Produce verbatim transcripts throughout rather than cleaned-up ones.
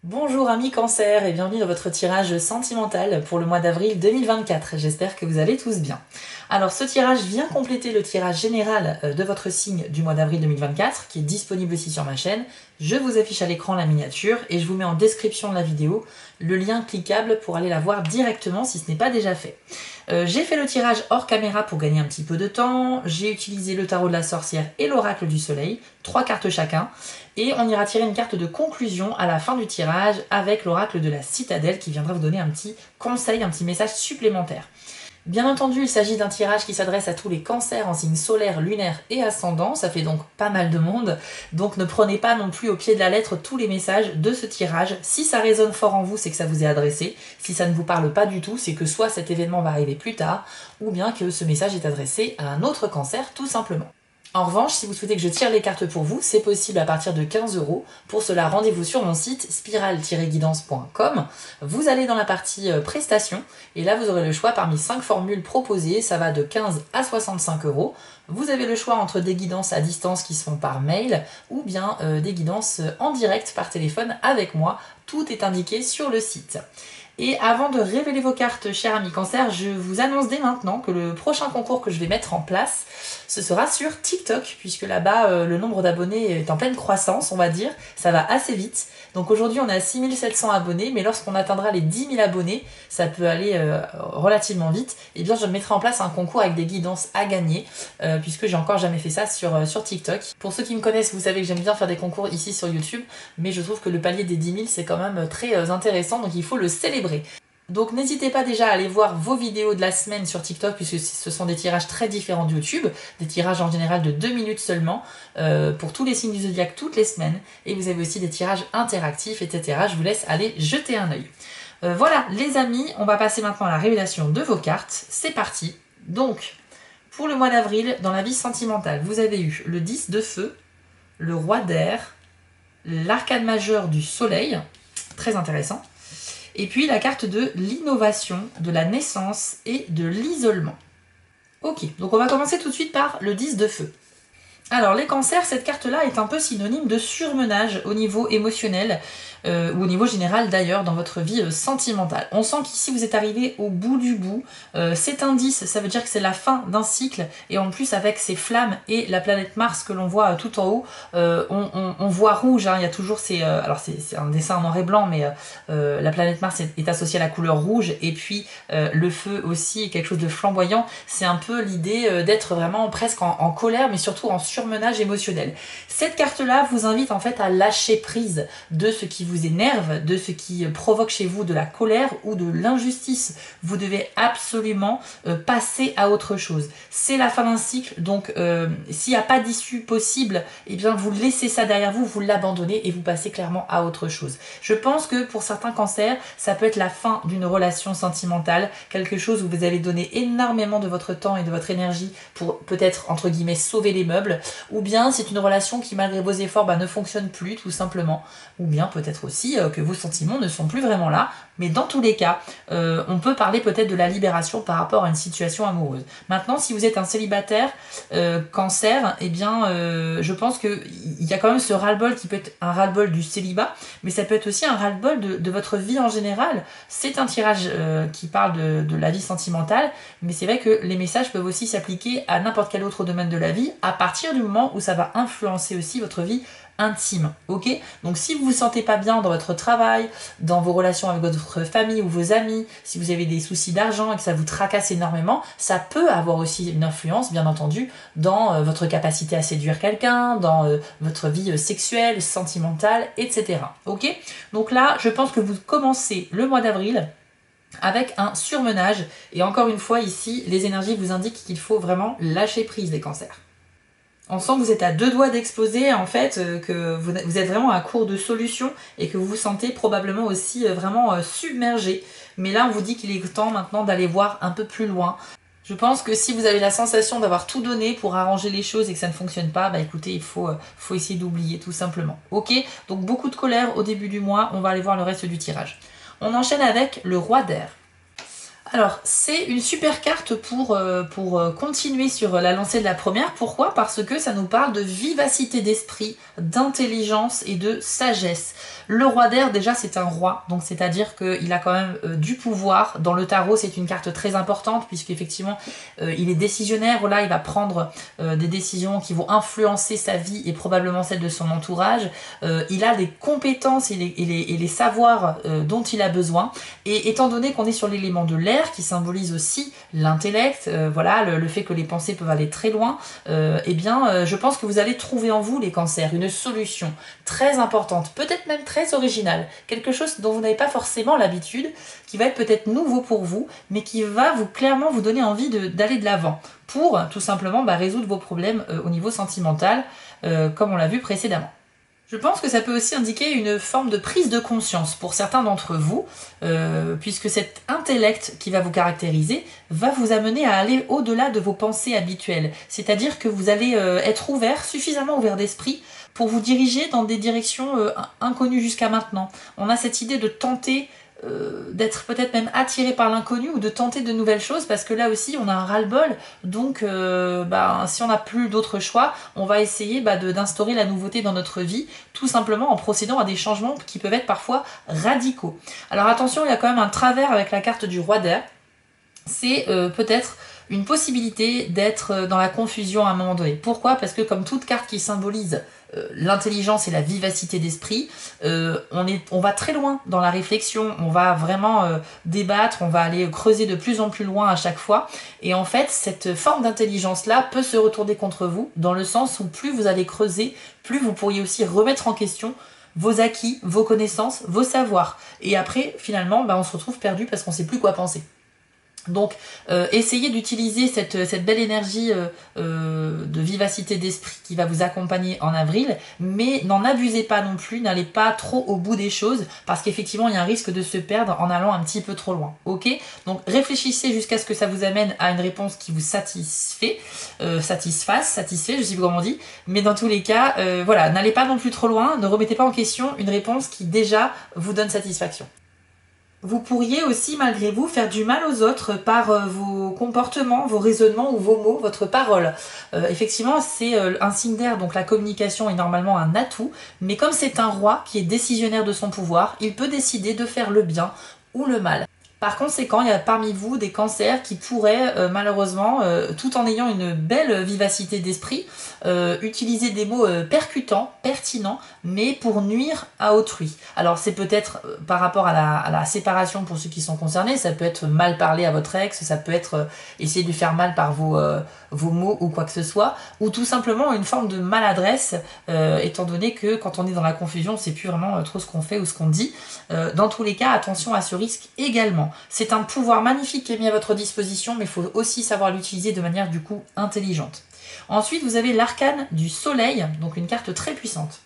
Bonjour amis cancer et bienvenue dans votre tirage sentimental pour le mois d'avril deux mille vingt-quatre. J'espère que vous allez tous bien. Alors ce tirage vient compléter le tirage général de votre signe du mois d'avril deux mille vingt-quatre qui est disponible aussi sur ma chaîne. Je vous affiche à l'écran la miniature et je vous mets en description de la vidéo le lien cliquable pour aller la voir directement si ce n'est pas déjà fait. Euh, j'ai fait le tirage hors caméra pour gagner un petit peu de temps, j'ai utilisé le tarot de la sorcière et l'oracle du soleil, trois cartes chacun, et on ira tirer une carte de conclusion à la fin du tirage avec l'oracle de la citadelle qui viendra vous donner un petit conseil, un petit message supplémentaire. Bien entendu, il s'agit d'un tirage qui s'adresse à tous les cancers en signe solaire, lunaire et ascendant, ça fait donc pas mal de monde, donc ne prenez pas non plus au pied de la lettre tous les messages de ce tirage. Si ça résonne fort en vous, c'est que ça vous est adressé. Si ça ne vous parle pas du tout, c'est que soit cet événement va arriver plus tard, ou bien que ce message est adressé à un autre cancer tout simplement. En revanche, si vous souhaitez que je tire les cartes pour vous, c'est possible à partir de quinze euros. Pour cela, rendez-vous sur mon site spiral tiret guidance point com. Vous allez dans la partie prestations et là vous aurez le choix parmi cinq formules proposées. Ça va de quinze à soixante-cinq euros. Vous avez le choix entre des guidances à distance qui se font par mail ou bien euh, des guidances en direct par téléphone avec moi. Tout est indiqué sur le site. Et avant de révéler vos cartes, chers amis cancer, je vous annonce dès maintenant que le prochain concours que je vais mettre en place, ce sera sur TikTok, puisque là-bas, euh, le nombre d'abonnés est en pleine croissance, on va dire. Ça va assez vite. Donc aujourd'hui, on a six mille sept cents abonnés, mais lorsqu'on atteindra les dix mille abonnés, ça peut aller euh, relativement vite. Et bien, je mettrai en place un concours avec des guidances à gagner, euh, puisque j'ai encore jamais fait ça sur, euh, sur TikTok. Pour ceux qui me connaissent, vous savez que j'aime bien faire des concours ici sur YouTube, mais je trouve que le palier des dix mille, c'est quand même très euh, intéressant, donc il faut le célébrer. Donc n'hésitez pas déjà à aller voir vos vidéos de la semaine sur TikTok puisque ce sont des tirages très différents de YouTube, des tirages en général de deux minutes seulement euh, pour tous les signes du zodiaque toutes les semaines et vous avez aussi des tirages interactifs et cetera. Je vous laisse aller jeter un œil. Euh, voilà les amis, on va passer maintenant à la révélation de vos cartes. C'est parti. Donc pour le mois d'avril, dans la vie sentimentale, vous avez eu le dix de feu, le roi d'air, l'arcane majeur du soleil, très intéressant. Et puis la carte de l'innovation, de la naissance et de l'isolement. Ok, donc on va commencer tout de suite par le dix de feu. Alors les cancers, cette carte-là est un peu synonyme de surmenage au niveau émotionnel, euh, ou au niveau général d'ailleurs dans votre vie euh, sentimentale. On sent qu'ici vous êtes arrivé au bout du bout. Euh, cet indice, ça veut dire que c'est la fin d'un cycle, et en plus avec ces flammes et la planète Mars que l'on voit euh, tout en haut, euh, on, on, on voit rouge, hein, il y a toujours ces... Euh, alors c'est un dessin en noir et blanc, mais euh, la planète Mars est, est associée à la couleur rouge, et puis euh, le feu aussi, quelque chose de flamboyant. C'est un peu l'idée euh, d'être vraiment presque en, en colère, mais surtout en surmenage émotionnel. Cette carte-là vous invite en fait à lâcher prise de ce qui vous énerve, de ce qui provoque chez vous de la colère ou de l'injustice. Vous devez absolument euh, passer à autre chose. C'est la fin d'un cycle, donc euh, s'il n'y a pas d'issue possible, eh bien vous laissez ça derrière vous, vous l'abandonnez et vous passez clairement à autre chose. Je pense que pour certains cancers, ça peut être la fin d'une relation sentimentale, quelque chose où vous avez donné énormément de votre temps et de votre énergie pour peut-être entre guillemets sauver les meubles, ou bien c'est une relation qui malgré vos efforts bah, ne fonctionne plus tout simplement, ou bien peut-être aussi euh, que vos sentiments ne sont plus vraiment là, mais dans tous les cas euh, on peut parler peut-être de la libération par rapport à une situation amoureuse. Maintenant si vous êtes un célibataire euh, cancer, eh bien euh, je pense qu'il y a quand même ce ras-le-bol qui peut être un ras-le-bol du célibat, mais ça peut être aussi un ras-le-bol de, de votre vie en général. C'est un tirage euh, qui parle de, de la vie sentimentale, mais c'est vrai que les messages peuvent aussi s'appliquer à n'importe quel autre domaine de la vie à partir du moment où ça va influencer aussi votre vie intime, ok? Donc si vous vous sentez pas bien dans votre travail, dans vos relations avec votre famille ou vos amis, si vous avez des soucis d'argent et que ça vous tracasse énormément, ça peut avoir aussi une influence, bien entendu, dans euh, votre capacité à séduire quelqu'un, dans euh, votre vie euh, sexuelle, sentimentale, et cetera. Ok? Donc là, je pense que vous commencez le mois d'avril avec un surmenage, et encore une fois ici, les énergies vous indiquent qu'il faut vraiment lâcher prise les cancers. On sent que vous êtes à deux doigts d'exploser, en fait, euh, que vous, vous êtes vraiment à court de solutions et que vous vous sentez probablement aussi euh, vraiment euh, submergé. Mais là, on vous dit qu'il est temps maintenant d'aller voir un peu plus loin. Je pense que si vous avez la sensation d'avoir tout donné pour arranger les choses et que ça ne fonctionne pas, bah écoutez, il faut, euh, faut essayer d'oublier tout simplement. Ok? Donc beaucoup de colère au début du mois, on va aller voir le reste du tirage. On enchaîne avec le roi d'air. Alors, c'est une super carte pour, euh, pour euh, continuer sur la lancée de la première. Pourquoi? Parce que ça nous parle de vivacité d'esprit, d'intelligence et de sagesse. Le roi d'air, déjà, c'est un roi, donc c'est-à-dire qu'il a quand même euh, du pouvoir. Dans le tarot, c'est une carte très importante, puisqu'effectivement, euh, il est décisionnaire. Là, il va prendre euh, des décisions qui vont influencer sa vie et probablement celle de son entourage. Euh, il a des compétences et les, et les, et les savoirs euh, dont il a besoin. Et étant donné qu'on est sur l'élément de l'air, qui symbolise aussi l'intellect, euh, voilà, le, le fait que les pensées peuvent aller très loin, euh, eh bien, euh, je pense que vous allez trouver en vous, les cancers, une solution très importante, peut-être même très originale, quelque chose dont vous n'avez pas forcément l'habitude, qui va être peut-être nouveau pour vous, mais qui va vous clairement vous donner envie d'aller de, de l'avant, pour tout simplement bah, résoudre vos problèmes euh, au niveau sentimental, euh, comme on l'a vu précédemment. Je pense que ça peut aussi indiquer une forme de prise de conscience pour certains d'entre vous, euh, puisque cet intellect qui va vous caractériser va vous amener à aller au-delà de vos pensées habituelles. C'est-à-dire que vous allez euh, être ouvert, suffisamment ouvert d'esprit, pour vous diriger dans des directions euh, inconnues jusqu'à maintenant. On a cette idée de tenter euh, d'être peut-être même attiré par l'inconnu ou de tenter de nouvelles choses, parce que là aussi on a un ras-le-bol, donc euh, bah, si on n'a plus d'autre choix, on va essayer bah, d'instaurer la nouveauté dans notre vie, tout simplement en procédant à des changements qui peuvent être parfois radicaux. Alors attention, il y a quand même un travers avec la carte du roi d'air, c'est euh, peut-être une possibilité d'être dans la confusion à un moment donné. Pourquoi? Parce que comme toute carte qui symbolise euh, l'intelligence et la vivacité d'esprit, euh, on, est, on va très loin dans la réflexion, on va vraiment euh, débattre, on va aller creuser de plus en plus loin à chaque fois. Et en fait, cette forme d'intelligence-là peut se retourner contre vous, dans le sens où plus vous allez creuser, plus vous pourriez aussi remettre en question vos acquis, vos connaissances, vos savoirs. Et après, finalement, bah, on se retrouve perdu parce qu'on ne sait plus quoi penser. Donc, euh, essayez d'utiliser cette, cette belle énergie euh, euh, de vivacité d'esprit qui va vous accompagner en avril, mais n'en abusez pas non plus, n'allez pas trop au bout des choses, parce qu'effectivement, il y a un risque de se perdre en allant un petit peu trop loin. Ok? Donc, réfléchissez jusqu'à ce que ça vous amène à une réponse qui vous satisfait, euh, satisfasse, satisfait, je sais pas comment on dit, mais dans tous les cas, euh, voilà, n'allez pas non plus trop loin, ne remettez pas en question une réponse qui déjà vous donne satisfaction. Vous pourriez aussi, malgré vous, faire du mal aux autres par euh, vos comportements, vos raisonnements ou vos mots, votre parole. Euh, effectivement, c'est euh, un signe d'air, donc la communication est normalement un atout, mais comme c'est un roi qui est décisionnaire de son pouvoir, il peut décider de faire le bien ou le mal. Par conséquent, il y a parmi vous des cancers qui pourraient euh, malheureusement, euh, tout en ayant une belle vivacité d'esprit, euh, utiliser des mots euh, percutants, pertinents, mais pour nuire à autrui. Alors c'est peut-être euh, par rapport à la, à la séparation pour ceux qui sont concernés, ça peut être mal parler à votre ex, ça peut être euh, essayer de lui faire mal par vos, euh, vos mots ou quoi que ce soit, ou tout simplement une forme de maladresse, euh, étant donné que quand on est dans la confusion, on ne sait plus vraiment euh, trop ce qu'on fait ou ce qu'on dit. Euh, dans tous les cas, attention à ce risque également. C'est un pouvoir magnifique qui est mis à votre disposition, mais il faut aussi savoir l'utiliser de manière du coup intelligente. Ensuite, vous avez l'arcane du soleil, donc une carte très puissante.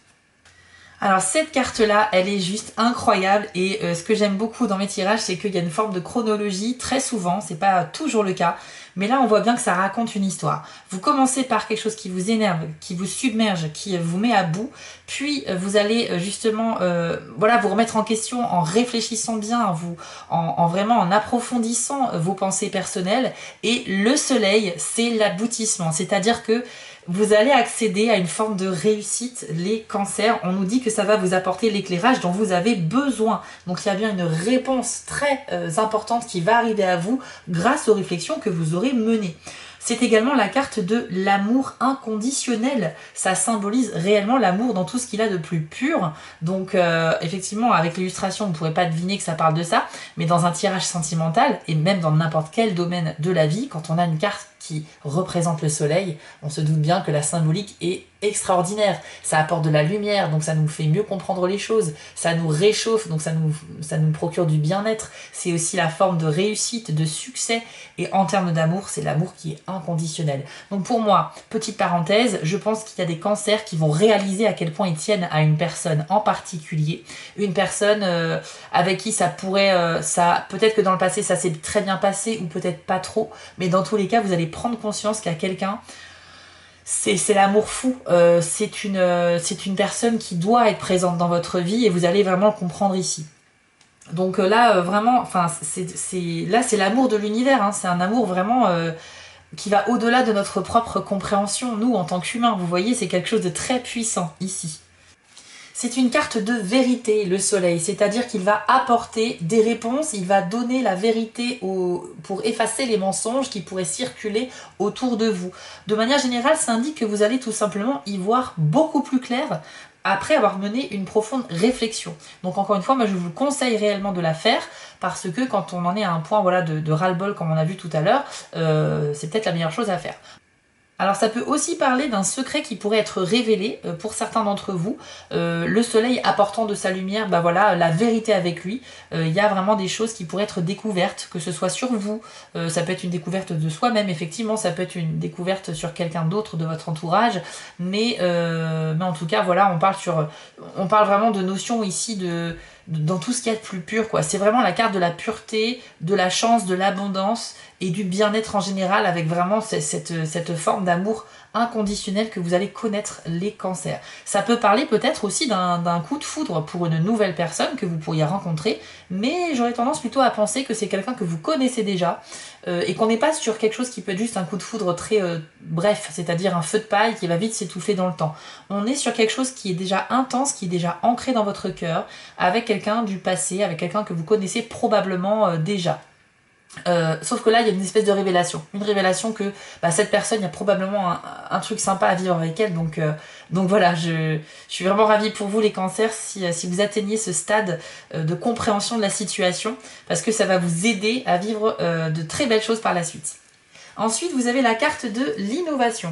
Alors cette carte-là, elle est juste incroyable et euh, ce que j'aime beaucoup dans mes tirages, c'est qu'il y a une forme de chronologie très souvent, c'est pas toujours le cas, mais là on voit bien que ça raconte une histoire. Vous commencez par quelque chose qui vous énerve, qui vous submerge, qui vous met à bout, puis euh, vous allez euh, justement euh, voilà, vous remettre en question en réfléchissant bien, en, vous, en, en vraiment en approfondissant vos pensées personnelles, et le soleil, c'est l'aboutissement, c'est-à-dire que vous allez accéder à une forme de réussite, les cancers. On nous dit que ça va vous apporter l'éclairage dont vous avez besoin. Donc il y a bien une réponse très euh, importante qui va arriver à vous grâce aux réflexions que vous aurez menées. C'est également la carte de l'amour inconditionnel. Ça symbolise réellement l'amour dans tout ce qu'il a de plus pur. Donc euh, effectivement, avec l'illustration, vous ne pourrez pas deviner que ça parle de ça, mais dans un tirage sentimental, et même dans n'importe quel domaine de la vie, quand on a une carte qui représente le soleil, on se doute bien que la symbolique est extraordinaire. Ça apporte de la lumière, donc ça nous fait mieux comprendre les choses. Ça nous réchauffe, donc ça nous, ça nous procure du bien-être. C'est aussi la forme de réussite, de succès. Et en termes d'amour, c'est l'amour qui est inconditionnel. Donc pour moi, petite parenthèse, je pense qu'il y a des cancers qui vont réaliser à quel point ils tiennent à une personne en particulier. Une personne euh, avec qui ça pourrait... Euh, ça, peut-être que dans le passé, ça s'est très bien passé, ou peut-être pas trop. Mais dans tous les cas, vous allez prendre conscience qu'il y a quelqu'un... C'est l'amour fou, euh, c'est une, euh, c'est une personne qui doit être présente dans votre vie et vous allez vraiment le comprendre ici. Donc euh, là, euh, vraiment, enfin, c'est, c'est, là, c'est l'amour de l'univers, hein. C'est un amour vraiment euh, qui va au-delà de notre propre compréhension, nous, en tant qu'humains. Vous voyez, c'est quelque chose de très puissant, ici. C'est une carte de vérité, le soleil, c'est-à-dire qu'il va apporter des réponses, il va donner la vérité au... pour effacer les mensonges qui pourraient circuler autour de vous. De manière générale, ça indique que vous allez tout simplement y voir beaucoup plus clair après avoir mené une profonde réflexion. Donc encore une fois, moi je vous conseille réellement de la faire, parce que quand on en est à un point voilà, de, de ras-le-bol, comme on a vu tout à l'heure, euh, c'est peut-être la meilleure chose à faire. Alors ça peut aussi parler d'un secret qui pourrait être révélé euh, pour certains d'entre vous. Euh, le soleil apportant de sa lumière, bah voilà, la vérité avec lui. Il euh, y a vraiment des choses qui pourraient être découvertes, que ce soit sur vous, euh, ça peut être une découverte de soi-même, effectivement, ça peut être une découverte sur quelqu'un d'autre de votre entourage, mais, euh, mais en tout cas, voilà, on parle sur, on parle vraiment de notions ici de dans tout ce qu'il y a de plus pur, quoi. C'est vraiment la carte de la pureté, de la chance, de l'abondance et du bien-être en général, avec vraiment cette, cette, cette forme d'amour inconditionnel que vous allez connaître les cancers. Ça peut parler peut-être aussi d'un coup de foudre pour une nouvelle personne que vous pourriez rencontrer, mais j'aurais tendance plutôt à penser que c'est quelqu'un que vous connaissez déjà, euh, et qu'on n'est pas sur quelque chose qui peut être juste un coup de foudre très euh, bref, c'est-à-dire un feu de paille qui va vite s'étouffer dans le temps. On est sur quelque chose qui est déjà intense, qui est déjà ancré dans votre cœur, avec quelqu'un du passé, avec quelqu'un que vous connaissez probablement euh, déjà. Euh, sauf que là, il y a une espèce de révélation. Une révélation que bah, cette personne, il y a probablement un, un truc sympa à vivre avec elle. Donc, euh, donc voilà, je, je suis vraiment ravie pour vous les cancers si, si vous atteignez ce stade euh, de compréhension de la situation, parce que ça va vous aider à vivre euh, de très belles choses par la suite. Ensuite, vous avez la carte de l'innovation.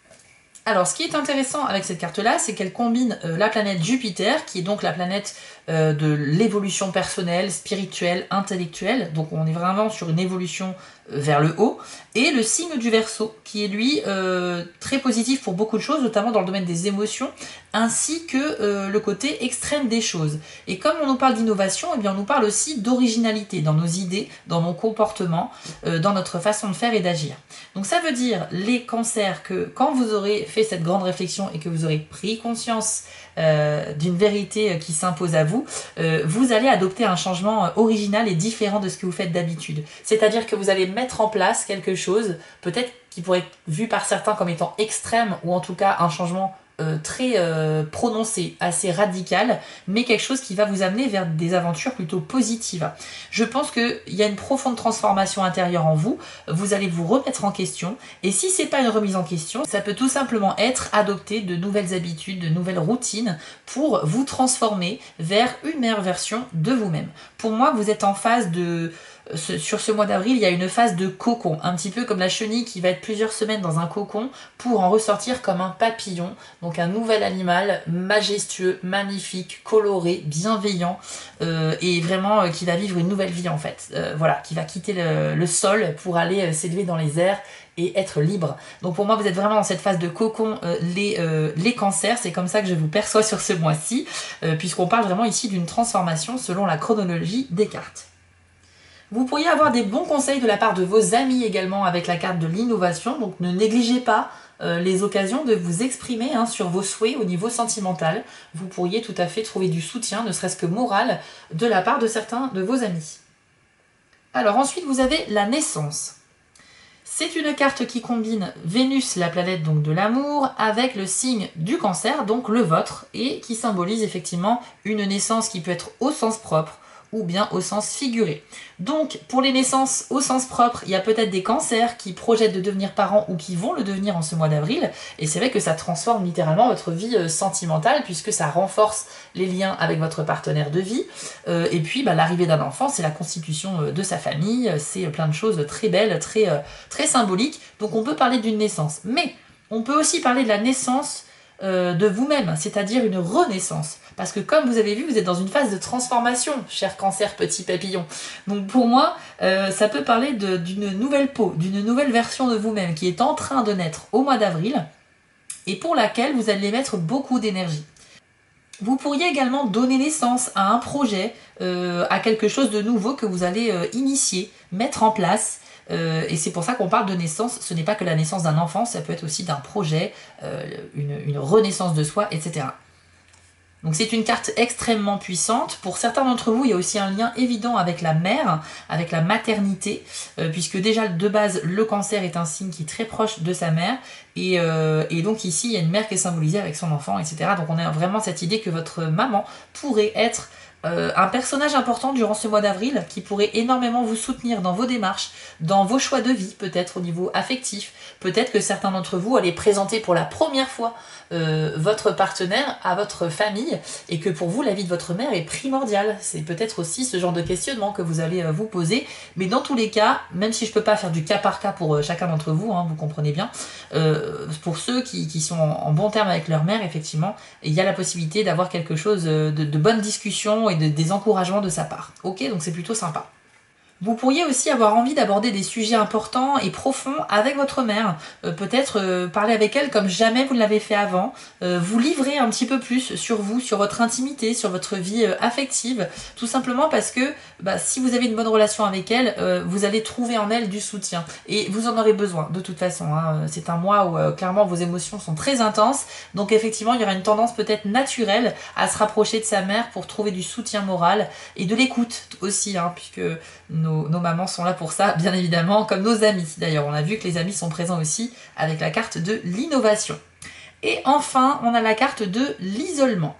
Alors, ce qui est intéressant avec cette carte-là, c'est qu'elle combine euh, la planète Jupiter, qui est donc la planète euh, de l'évolution personnelle, spirituelle, intellectuelle. Donc, on est vraiment sur une évolution euh, vers le haut. Et le signe du Verseau, qui est lui euh, très positif pour beaucoup de choses, notamment dans le domaine des émotions, ainsi que euh, le côté extrême des choses. Et comme on nous parle d'innovation, eh bien, on nous parle aussi d'originalité dans nos idées, dans nos comportements, euh, dans notre façon de faire et d'agir. Donc, ça veut dire, les cancers, que quand vous aurez fait cette grande réflexion et que vous aurez pris conscience euh, d'une vérité qui s'impose à vous, euh, vous allez adopter un changement original et différent de ce que vous faites d'habitude. C'est-à-dire que vous allez mettre en place quelque chose, peut-être qui pourrait être vu par certains comme étant extrême, ou en tout cas un changement Euh, très euh, prononcé, assez radical, mais quelque chose qui va vous amener vers des aventures plutôt positives. Je pense qu'il y a une profonde transformation intérieure en vous, vous allez vous remettre en question, et si c'est pas une remise en question, ça peut tout simplement être adopter de nouvelles habitudes, de nouvelles routines pour vous transformer vers une meilleure version de vous-même. Pour moi, vous êtes en phase de... Sur ce mois d'avril, il y a une phase de cocon, un petit peu comme la chenille qui va être plusieurs semaines dans un cocon pour en ressortir comme un papillon, donc un nouvel animal majestueux, magnifique, coloré, bienveillant, euh, et vraiment euh, qui va vivre une nouvelle vie en fait. Euh, voilà, qui va quitter le, le sol pour aller euh, s'élever dans les airs et être libre. Donc pour moi, vous êtes vraiment dans cette phase de cocon, euh, les, euh, les cancers, c'est comme ça que je vous perçois sur ce mois-ci, euh, puisqu'on parle vraiment ici d'une transformation selon la chronologie des cartes. Vous pourriez avoir des bons conseils de la part de vos amis également avec la carte de l'innovation, donc ne négligez pas euh, les occasions de vous exprimer hein, sur vos souhaits au niveau sentimental. Vous pourriez tout à fait trouver du soutien, ne serait-ce que moral, de la part de certains de vos amis. Alors ensuite, vous avez la naissance. C'est une carte qui combine Vénus, la planète donc de l'amour, avec le signe du cancer, donc le vôtre, et qui symbolise effectivement une naissance qui peut être au sens propre, ou bien au sens figuré. Donc, pour les naissances au sens propre, il y a peut-être des cancers qui projettent de devenir parents ou qui vont le devenir en ce mois d'avril, et c'est vrai que ça transforme littéralement votre vie sentimentale, puisque ça renforce les liens avec votre partenaire de vie, euh, et puis bah, l'arrivée d'un enfant, c'est la constitution de sa famille, c'est plein de choses très belles, très, euh, très symboliques, donc on peut parler d'une naissance. Mais on peut aussi parler de la naissance euh, de vous-même, c'est-à-dire une renaissance. Parce que comme vous avez vu, vous êtes dans une phase de transformation, cher cancer petit papillon. Donc pour moi, euh, ça peut parler d'une nouvelle peau, d'une nouvelle version de vous-même qui est en train de naître au mois d'avril et pour laquelle vous allez mettre beaucoup d'énergie. Vous pourriez également donner naissance à un projet, euh, à quelque chose de nouveau que vous allez euh, initier, mettre en place. Euh, et c'est pour ça qu'on parle de naissance. Ce n'est pas que la naissance d'un enfant, ça peut être aussi d'un projet, euh, une, une renaissance de soi, et cetera. Donc c'est une carte extrêmement puissante. Pour certains d'entre vous, il y a aussi un lien évident avec la mère, avec la maternité, euh, puisque déjà de base, le cancer est un signe qui est très proche de sa mère. Et, euh, et donc ici, il y a une mère qui est symbolisée avec son enfant, et cetera. Donc on a vraiment cette idée que votre maman pourrait être Euh, un personnage important durant ce mois d'avril qui pourrait énormément vous soutenir dans vos démarches, dans vos choix de vie, peut-être au niveau affectif. Peut-être que certains d'entre vous allez présenter pour la première fois euh, votre partenaire à votre famille et que pour vous, la vie de votre mère est primordiale. C'est peut-être aussi ce genre de questionnement que vous allez euh, vous poser. Mais dans tous les cas, même si je ne peux pas faire du cas par cas pour euh, chacun d'entre vous, hein, vous comprenez bien, euh, pour ceux qui, qui sont en, en bon terme avec leur mère, effectivement, il y a la possibilité d'avoir quelque chose de, de bonne discussion et de, des encouragements de sa part. Ok, donc c'est plutôt sympa. Vous pourriez aussi avoir envie d'aborder des sujets importants et profonds avec votre mère. Euh, Peut-être euh, parler avec elle comme jamais vous ne l'avez fait avant. Euh, vous livrer un petit peu plus sur vous, sur votre intimité, sur votre vie euh, affective. Tout simplement parce que bah, si vous avez une bonne relation avec elle, euh, vous allez trouver en elle du soutien. Et vous en aurez besoin de toute façon. Hein. C'est un mois où euh, clairement vos émotions sont très intenses. Donc effectivement, il y aura une tendance peut-être naturelle à se rapprocher de sa mère pour trouver du soutien moral et de l'écoute aussi, hein, puisque nos, nos mamans sont là pour ça, bien évidemment, comme nos amis. D'ailleurs, on a vu que les amis sont présents aussi avec la carte de l'innovation. Et enfin, on a la carte de l'isolement.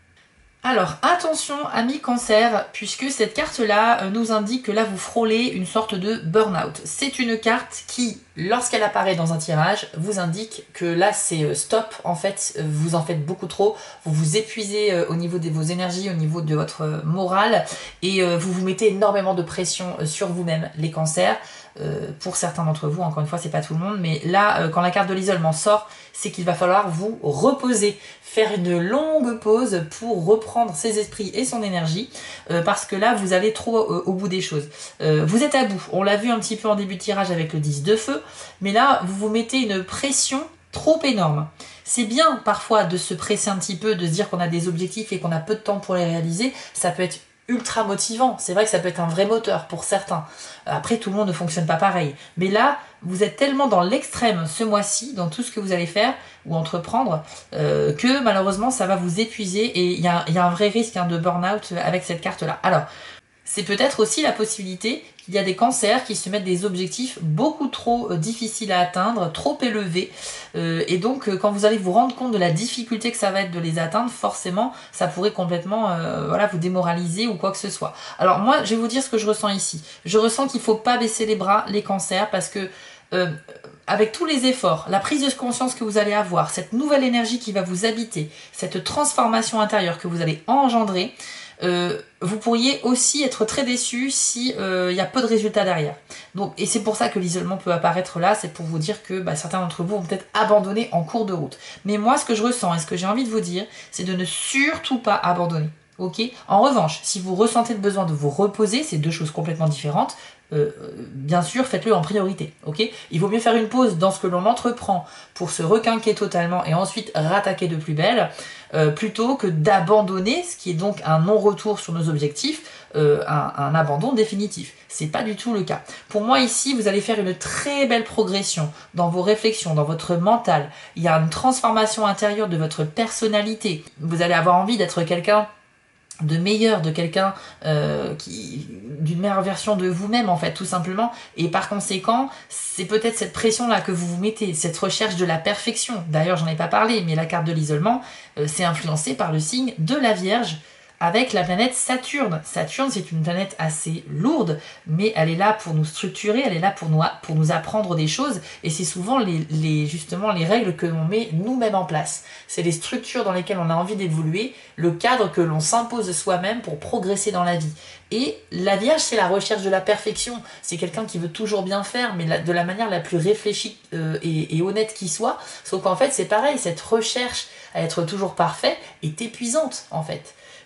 Alors, attention, amis cancer, puisque cette carte-là euh, nous indique que là, vous frôlez une sorte de burn-out. C'est une carte qui, lorsqu'elle apparaît dans un tirage, vous indique que là, c'est euh, stop, en fait, euh, vous en faites beaucoup trop, vous vous épuisez euh, au niveau de vos énergies, au niveau de votre euh, morale, et euh, vous vous mettez énormément de pression euh, sur vous-même, les cancers. Euh, pour certains d'entre vous, encore une fois, c'est pas tout le monde, mais là, euh, quand la carte de l'isolement sort, c'est qu'il va falloir vous reposer, faire une longue pause pour reprendre ses esprits et son énergie, euh, parce que là, vous allez trop euh, au bout des choses. Euh, vous êtes à bout, on l'a vu un petit peu en début de tirage avec le dix de feu, mais là, vous vous mettez une pression trop énorme. C'est bien parfois de se presser un petit peu, de se dire qu'on a des objectifs et qu'on a peu de temps pour les réaliser, ça peut être ultra motivant, c'est vrai que ça peut être un vrai moteur pour certains. Après, tout le monde ne fonctionne pas pareil. Mais là, vous êtes tellement dans l'extrême ce mois-ci, dans tout ce que vous allez faire ou entreprendre, euh, que malheureusement, ça va vous épuiser et il y, y a un vrai risque hein, de burn-out avec cette carte-là. Alors, c'est peut-être aussi la possibilité qu'il y a des cancers qui se mettent des objectifs beaucoup trop euh, difficiles à atteindre, trop élevés. Euh, et donc, euh, quand vous allez vous rendre compte de la difficulté que ça va être de les atteindre, forcément, ça pourrait complètement euh, voilà, vous démoraliser ou quoi que ce soit. Alors moi, je vais vous dire ce que je ressens ici. Je ressens qu'il ne faut pas baisser les bras, les cancers, parce que euh, avec tous les efforts, la prise de conscience que vous allez avoir, cette nouvelle énergie qui va vous habiter, cette transformation intérieure que vous allez engendrer, Euh, vous pourriez aussi être très déçu si euh, y a peu de résultats derrière. Donc, et c'est pour ça que l'isolement peut apparaître là, c'est pour vous dire que bah, certains d'entre vous vont peut-être abandonner en cours de route. Mais moi, ce que je ressens et ce que j'ai envie de vous dire, c'est de ne surtout pas abandonner. Ok. En revanche, si vous ressentez le besoin de vous reposer, c'est deux choses complètement différentes. Euh, bien sûr, faites-le en priorité, ok. Il vaut mieux faire une pause dans ce que l'on entreprend pour se requinquer totalement et ensuite rattaquer de plus belle, euh, plutôt que d'abandonner, ce qui est donc un non-retour sur nos objectifs, euh, un, un abandon définitif. C'est pas du tout le cas. Pour moi ici, vous allez faire une très belle progression dans vos réflexions, dans votre mental. Il y a une transformation intérieure de votre personnalité. Vous allez avoir envie d'être quelqu'un de meilleur, de quelqu'un euh, qui d'une meilleure version de vous-même en fait, tout simplement. Et par conséquent, c'est peut-être cette pression-là que vous vous mettez, cette recherche de la perfection. D'ailleurs, j'en ai pas parlé, mais la carte de l'isolement, euh, c'est influencé par le signe de la Vierge, avec la planète Saturne. Saturne, c'est une planète assez lourde, mais elle est là pour nous structurer, elle est là pour nous, pour nous apprendre des choses, et c'est souvent les, les, justement les règles que l'on met nous-mêmes en place. C'est les structures dans lesquelles on a envie d'évoluer, le cadre que l'on s'impose soi-même pour progresser dans la vie. Et la Vierge, c'est la recherche de la perfection. C'est quelqu'un qui veut toujours bien faire, mais de la manière la plus réfléchie euh, et, et honnête qui soit. Sauf qu'en fait, c'est pareil, cette recherche à être toujours parfait est épuisante, en fait.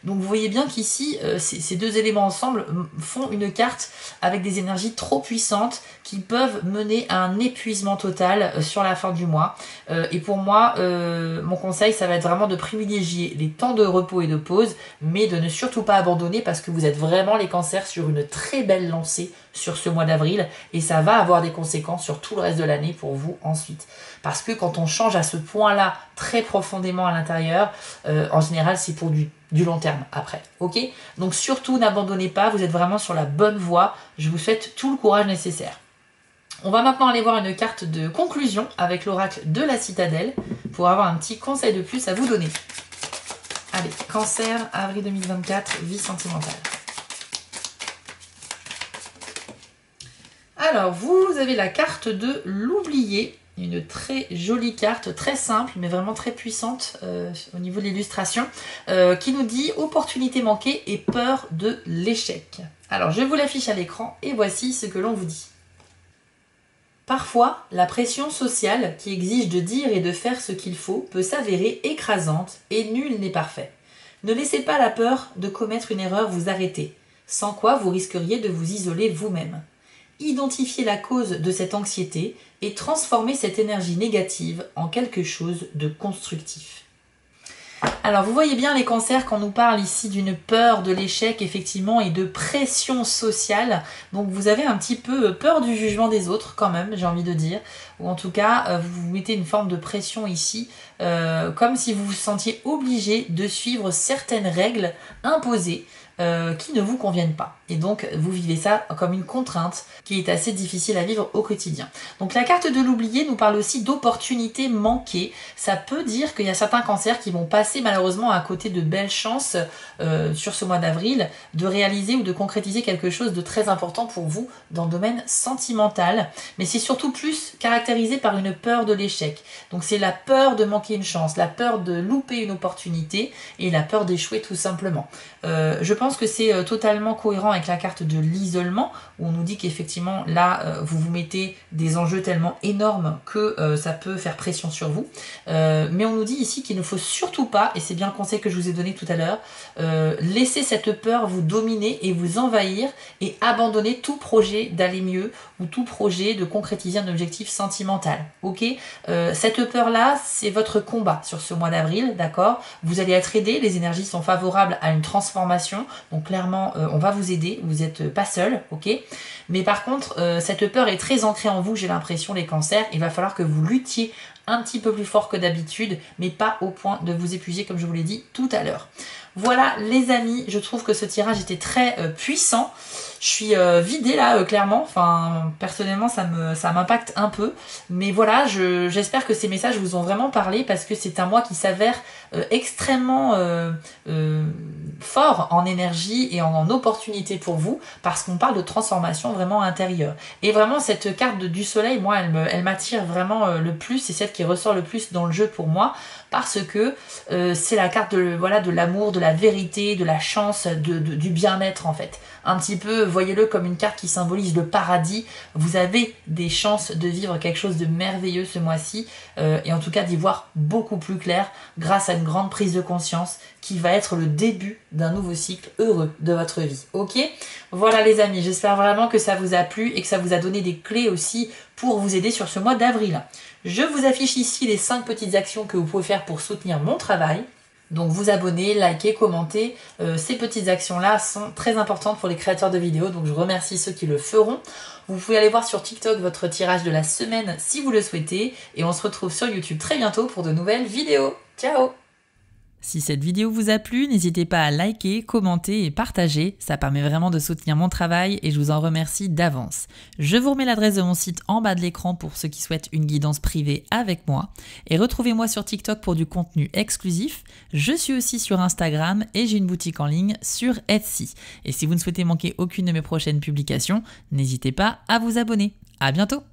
Donc vous voyez bien qu'ici, euh, ces deux éléments ensemble font une carte avec des énergies trop puissantes qui peuvent mener à un épuisement total sur la fin du mois. Euh, et pour moi, euh, mon conseil, ça va être vraiment de privilégier les temps de repos et de pause, mais de ne surtout pas abandonner parce que vous êtes vraiment les cancers sur une très belle lancée sur ce mois d'avril et ça va avoir des conséquences sur tout le reste de l'année pour vous ensuite. Parce que quand on change à ce point-là très profondément à l'intérieur, euh, en général c'est pour du, du long terme après, ok? Donc surtout n'abandonnez pas, vous êtes vraiment sur la bonne voie, je vous souhaite tout le courage nécessaire. On va maintenant aller voir une carte de conclusion avec l'oracle de la citadelle pour avoir un petit conseil de plus à vous donner. Allez, Cancer, avril deux mille vingt-quatre, vie sentimentale. Alors, vous avez la carte de l'oublié, une très jolie carte, très simple, mais vraiment très puissante euh, au niveau de l'illustration, euh, qui nous dit « Opportunité manquée et peur de l'échec ». Alors, je vous l'affiche à l'écran et voici ce que l'on vous dit. Parfois, la pression sociale qui exige de dire et de faire ce qu'il faut peut s'avérer écrasante et nul n'est parfait. Ne laissez pas la peur de commettre une erreur vous arrêter, sans quoi vous risqueriez de vous isoler vous-même. Identifiez la cause de cette anxiété et transformez cette énergie négative en quelque chose de constructif. Alors vous voyez bien les cancers quand on nous parle ici d'une peur de l'échec effectivement et de pression sociale. Donc vous avez un petit peu peur du jugement des autres quand même, j'ai envie de dire. Ou en tout cas vous vous mettez une forme de pression ici, euh, comme si vous vous sentiez obligé de suivre certaines règles imposées. Euh, qui ne vous conviennent pas. Et donc, vous vivez ça comme une contrainte qui est assez difficile à vivre au quotidien. Donc, la carte de l'oublié nous parle aussi d'opportunités manquées. Ça peut dire qu'il y a certains cancers qui vont passer malheureusement à côté de belles chances euh, sur ce mois d'avril de réaliser ou de concrétiser quelque chose de très important pour vous dans le domaine sentimental. Mais c'est surtout plus caractérisé par une peur de l'échec. Donc, c'est la peur de manquer une chance, la peur de louper une opportunité et la peur d'échouer tout simplement. Euh, je pense que c'est euh, totalement cohérent avec la carte de l'isolement où on nous dit qu'effectivement là euh, vous vous mettez des enjeux tellement énormes que euh, ça peut faire pression sur vous, euh, mais on nous dit ici qu'il ne faut surtout pas, et c'est bien le conseil que je vous ai donné tout à l'heure, euh, laisser cette peur vous dominer et vous envahir et abandonner tout projet d'aller mieux ou tout projet de concrétiser un objectif sentimental, ok? euh, cette peur là c'est votre combat sur ce mois d'avril, d'accord? Vous allez être aidé, les énergies sont favorables à une transformation. Donc clairement, euh, on va vous aider, vous n'êtes pas seul, ok? Mais par contre, euh, cette peur est très ancrée en vous, j'ai l'impression, les cancers. Il va falloir que vous luttiez un petit peu plus fort que d'habitude, mais pas au point de vous épuiser, comme je vous l'ai dit tout à l'heure. Voilà les amis, je trouve que ce tirage était très euh, puissant. Je suis euh, vidée là, euh, clairement. Enfin, personnellement, ça me, ça m'impacte un peu. Mais voilà, je, j'espère que ces messages vous ont vraiment parlé parce que c'est un mois qui s'avère euh, extrêmement euh, euh, fort en énergie et en, en opportunité pour vous parce qu'on parle de transformation vraiment intérieure. Et vraiment, cette carte de, du soleil, moi, elle, me, elle m'attire vraiment euh, le plus. C'est celle qui ressort le plus dans le jeu pour moi parce que euh, c'est la carte de, voilà, de l'amour, de la vérité, de la chance, de, de, du bien-être en fait. Un petit peu, voyez-le comme une carte qui symbolise le paradis. Vous avez des chances de vivre quelque chose de merveilleux ce mois-ci euh, et en tout cas d'y voir beaucoup plus clair grâce à une grande prise de conscience qui va être le début d'un nouveau cycle heureux de votre vie. Ok? Voilà les amis, j'espère vraiment que ça vous a plu et que ça vous a donné des clés aussi pour vous aider sur ce mois d'avril. Je vous affiche ici les cinq petites actions que vous pouvez faire pour soutenir mon travail. Donc vous abonner, liker, commenter, euh, ces petites actions-là sont très importantes pour les créateurs de vidéos, donc je remercie ceux qui le feront. Vous pouvez aller voir sur TikTok votre tirage de la semaine si vous le souhaitez, et on se retrouve sur YouTube très bientôt pour de nouvelles vidéos. Ciao! Si cette vidéo vous a plu, n'hésitez pas à liker, commenter et partager, ça permet vraiment de soutenir mon travail et je vous en remercie d'avance. Je vous remets l'adresse de mon site en bas de l'écran pour ceux qui souhaitent une guidance privée avec moi et retrouvez-moi sur TikTok pour du contenu exclusif. Je suis aussi sur Instagram et j'ai une boutique en ligne sur Etsy. Et si vous ne souhaitez manquer aucune de mes prochaines publications, n'hésitez pas à vous abonner. À bientôt!